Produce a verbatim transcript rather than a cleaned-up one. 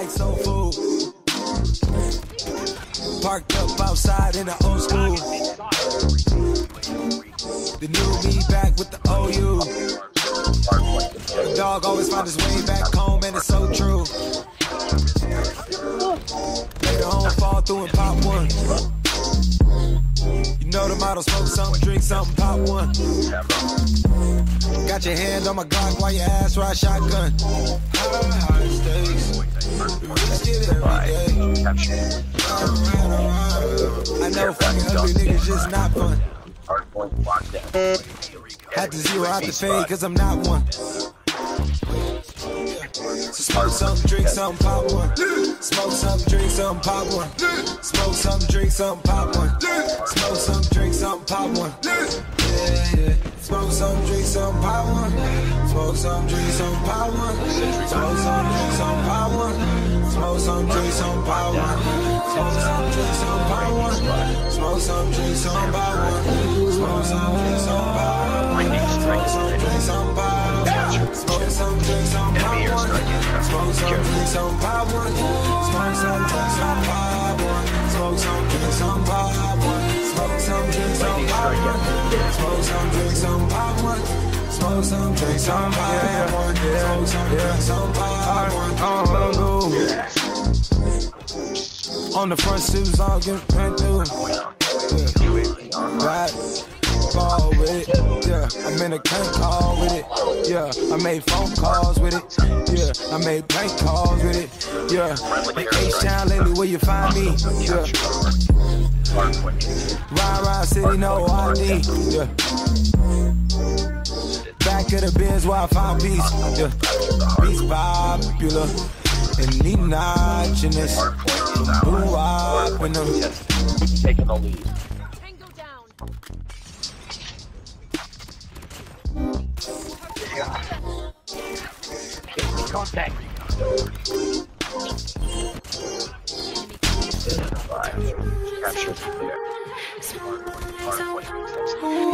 like soul food. Parked up outside in the old school. The new me back with the O U. The dog always find his way back home, and it's so true. Later on, fall through and pop one. You know the motto, smoke something, drink something, pop one. Got your hand on my Glock while your ass ride shotgun. High, high stakes. Let's get it every day. I know fucking ugly niggas just not fun. Had to zero out the fade cause I'm not one. So smoke something, drink something, pop one. Smoke something, drink something, pop one. Smoke something, drink something, pop one. Smoke something, drink something, pop one. Yeah, yeah. Smoke something, drink something, pop one. Smoke something, drink something, pop one. Smoke something, drink something, pop one. Smoke something, drink something, pop one. Smoke something, drink something, pop one. Smoke something, drink something, pop one. Smoke something, drink something, pop one. Smoke something, drink something, pop one. Smoke some, drink some, pop one. Smoke some, drink some, pop one. Smoke some, drink some, pop one. Smoke some, drink some, pop one. Smoke some, drink some, pop one. Smoke some, drink some, pop one. Smoke some, drink some, pop one. Smoke some, drink some, pop one. On the front suits, I'll get ran through. Right. Ball with it, yeah. I'm in a can't call with it, yeah. I made phone calls with it, yeah. I made bank calls with it, yeah. In H-Town lately, where you find me, yeah. Ride, ride, city, no I D, yeah. Back of the biz where I find peace, yeah. Beats popular, and need notchiness. Boo up in them. Taking the lead. Contact. Capture.